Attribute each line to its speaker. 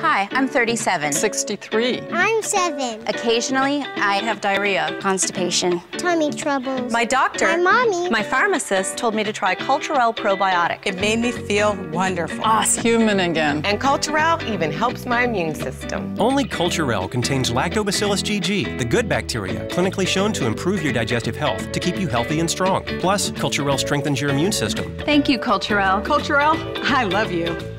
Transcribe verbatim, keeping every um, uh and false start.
Speaker 1: Hi, I'm thirty-seven.
Speaker 2: sixty-three.
Speaker 3: I'm seven.
Speaker 1: Occasionally, I
Speaker 4: have diarrhea,
Speaker 1: constipation,
Speaker 3: tummy troubles.
Speaker 4: My doctor,
Speaker 3: my mommy,
Speaker 4: my pharmacist told me to try Culturelle probiotic.
Speaker 5: It made me feel wonderful.
Speaker 2: Awesome. Human again.
Speaker 6: And Culturelle even helps my immune system.
Speaker 7: Only Culturelle contains Lactobacillus G G, the good bacteria, clinically shown to improve your digestive health to keep you healthy and strong. Plus, Culturelle strengthens your immune system.
Speaker 1: Thank you, Culturelle.
Speaker 5: Culturelle, I love you.